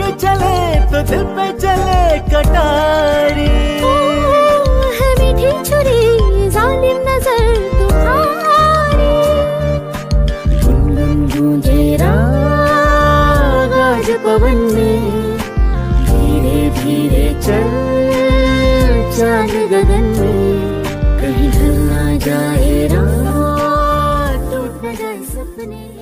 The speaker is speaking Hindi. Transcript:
चले तो दिल पे चले कटारी। है मीठी छुरी जालिम नजर तुम्हारी। गुनगुन गूंजे राग आज पवन में, धीरे धीरे चल चांद गगन में। कहीं ढल ना जाए रात, टूट न जाए सपने।